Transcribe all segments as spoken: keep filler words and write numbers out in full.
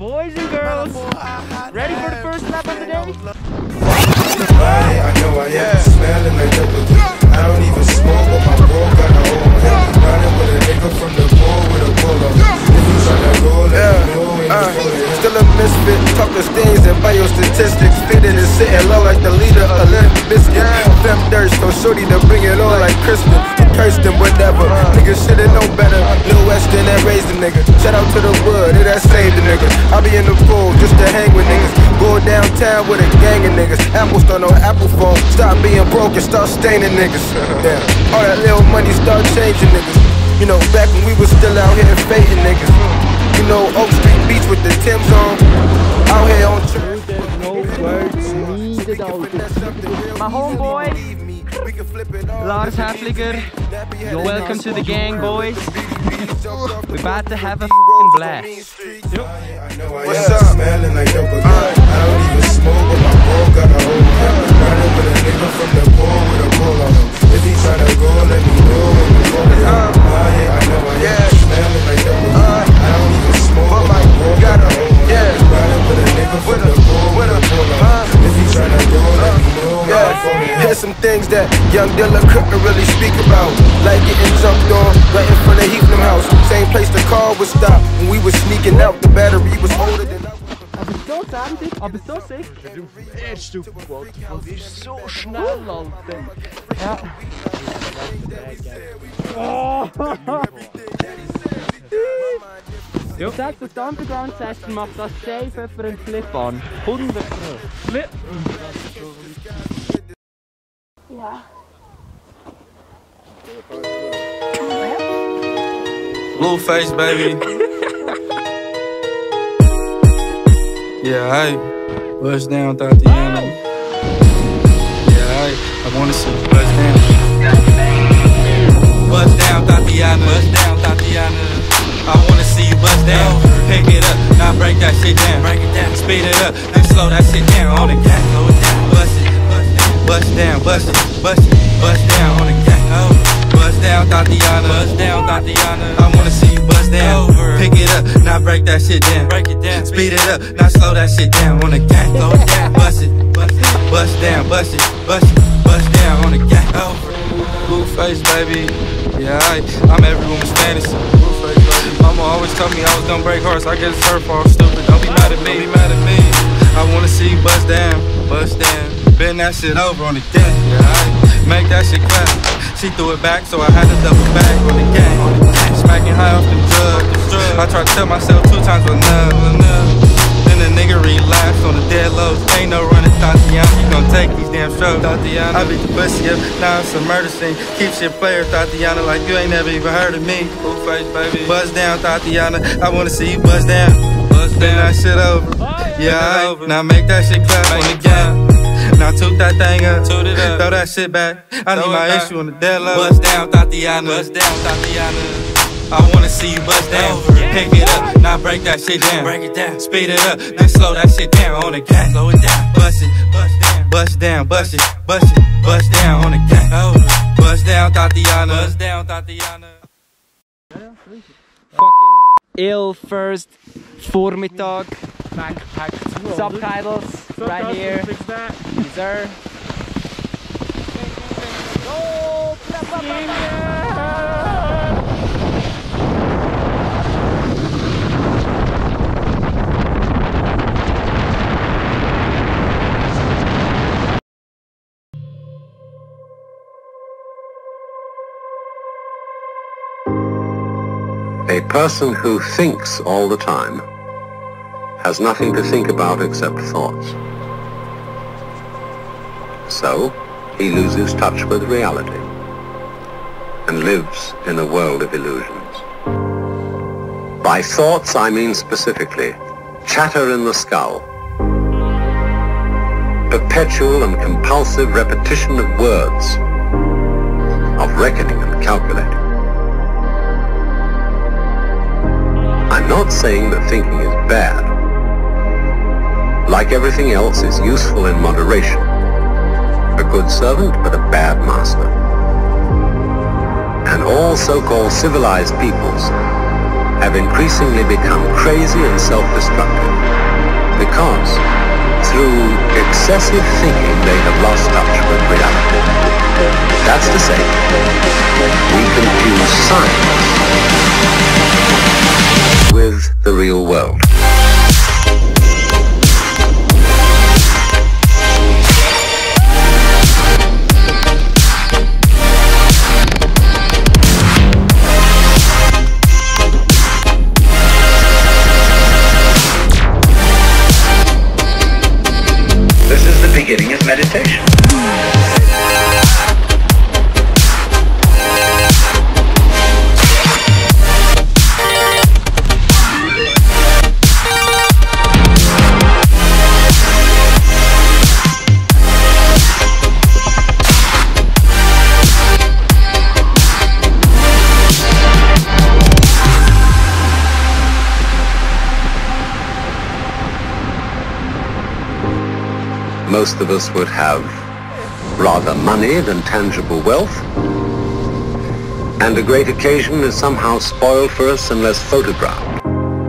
Boys and girls, ready for the first lap of the day? I know I am smelling like double D. I don't even smoke, but my bro got a whole head. Riding with a nigga from the ball with a polo. If you tryna roll, let me know in the photo. Still a misfit, talking stains and biostatistics. Fitted and sitting low like the leader of Limp Biscuit. Fem thirst, so shorty to bring it on like Kristen. Kirsten, whatever. Niggas shoulda known better. Lil Weston that raised the nigga. Shout out to the wood, it that saved the nigga. I be in the pool just to hang with niggas. Go downtown with a gang of niggas. Apple store, no Apple phone. Stop being broke and start staining niggas. Yeah. All that little money start changing niggas. You know, back when we was still out here fading niggas. You know, Oak Street Beach with the Timbs on. Out here on church. No words needed out. My homeboy, Lars Haefliger. Welcome to the gang, boys. We're about to have a f***ing blast. What's up? Smelling like double D. I don't even smoke, but my bro got a whole head. Riding with a nigga from the ball with a polo. If he tryna go, let me know in the photo. I know I am smelling like double D. I don't even smoke, but my bro got a whole head. Riding with a nigga from the ball with a polo. If he tryna go, let me know in the photo. Here's some things that young Dilla couldn't really speak about, like getting jumped on right in front of Haefliger house. Same place the car was stopped when we was sneaking out. The battery was older than I was. Aber so sandig, aber so sick. Er ist super gut. Und ist so schnell, Alter. Ja. Ich sag, das Underground Session macht das safe für einen Flip an. hundert Prozent. Flip. Ja. Blue face, baby. Yeah, hey. Bust down, Tatiana. Yeah, hey. I wanna see you bust down. Bust down, Tatiana. Bust down, Tatiana. I wanna see you bust down. Pick it up, now break that shit down. Break it down, speed it up, then slow that shit down on the gang. Slow it down, bust it, bust down, bust it, bust it, bust down on the gang. Bust down, Tatiana. Bust down, Tatiana. I wanna see you bust down. Pick it up, now break that shit down. Break it down, speed it up, now slow that shit down on the gang. Slow it down, bust it, bust it, bust down, bust it, bust it, bust down on the gang. Blue face, baby. Yeah, I, I'm every woman's fantasy. Mama always told me I was gonna break hearts. I guess it's her fault. Stupid. Don't be mad at me. Don't be mad at me. I wanna see you bust down, bust down. Bend that shit over on the gang. Yeah, I make that shit clap. She threw it back, so I had to double back on the gang. Smacking high off the drugs. I tried to tell myself two times but enough, enough. Then the nigga relapsed on the dead lows. Ain't no running, Tatiana. You gon' take these damn strokes, Tatiana. I beat the pussy up, now it's a murder scene. Keep shit player, Tatiana, like you ain't never even heard of me. Blue face, baby. Buzz down, Tatiana. I wanna see you buzz down. Buzz down, that shit over. Yeah, I, now make that shit clap on the gang. Now toot that thing up, toot it up, throw that shit back. I need my issue on the dead low. Bust down, Tatiana. Bust down, Tatiana. I wanna see you bust down. Pick it up, now break that shit down. Break it down, speed it up, then slow that shit down on the gang. Slow it down, bust it, bust down, bust down, bust it, bust it, bust down on the gang. Bust down, Tatiana. Bust down, Tatiana. Fucking ill first Vormittag. Subtitles right here. Yes, sir. A person who thinks all the time has nothing to think about except thoughts. So, he loses touch with reality and lives in a world of illusions. By thoughts, I mean specifically chatter in the skull, perpetual and compulsive repetition of words, of reckoning and calculating. I'm not saying that thinking is bad. Like everything else, it's useful in moderation. A good servant, but a bad master. And all so-called civilized peoples have increasingly become crazy and self-destructive. because through excessive thinking they have lost touch with reality. That's to say, we confuse science with the real world. This is the beginning of meditation. Most of us would have rather money than tangible wealth, and a great occasion is somehow spoiled for us unless photographed.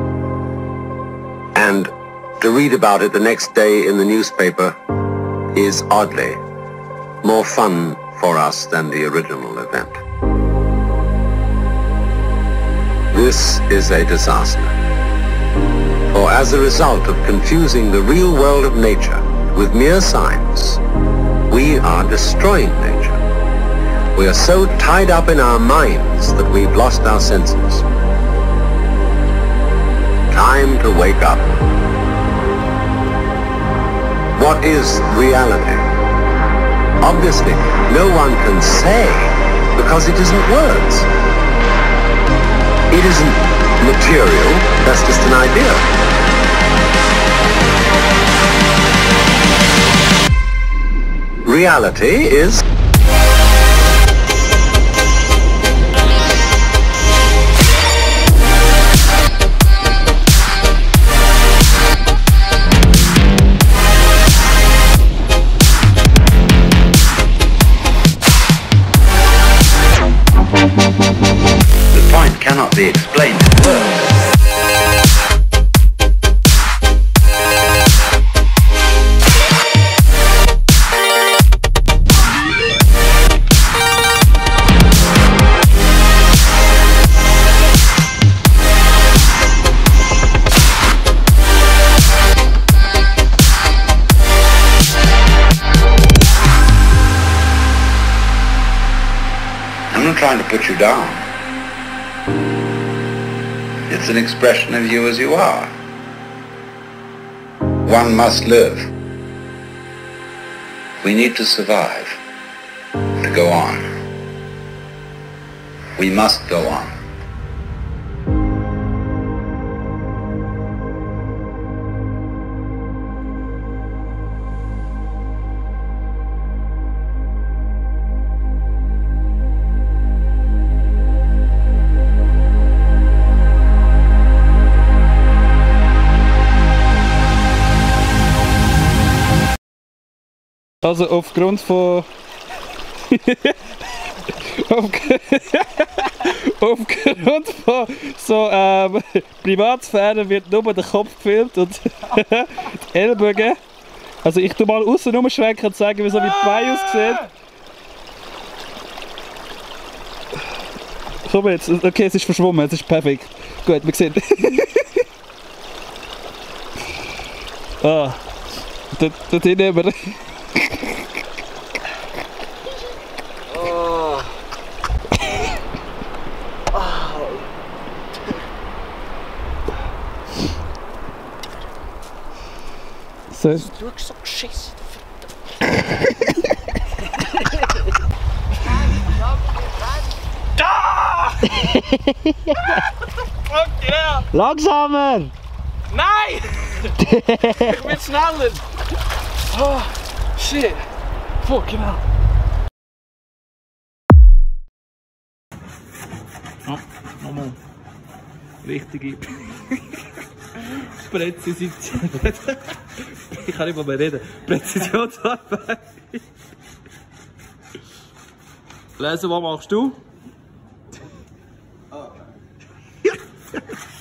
And to read about it the next day in the newspaper is oddly more fun for us than the original event. This is a disaster, for as a result of confusing the real world of nature with mere science, we are destroying nature. We are so tied up in our minds that we've lost our senses. Time to wake up. What is reality? Obviously, no one can say, because it isn't words. It isn't material, that's just an idea. Reality is The point cannot be explained in words. I'm not trying to put you down. It's an expression of you as you are. One must live. We need to survive, to go on. We must go on. Also aufgrund von auf, aufgrund von so ähm, Privatsphäre wird nur der Kopf gefilmt und die Ellbogen. Also ich tu mal außen rumschwenken und zeigen, wie so wie die Beine aussehen. Komm jetzt, okay, es ist verschwommen, es ist perfekt. Gut, wir sehen. Ah, dort, dort hinten wir. So. Du hast so geschissen. Da! Fuck yeah! Langsamer! Nein! Ich bin schneller! Oh, shit! Fuck genau! Oh, nochmal. Richtige Präzision. Ich kann nicht mehr reden. Präzisionsarbeit. Lesen, was machst du? Oh.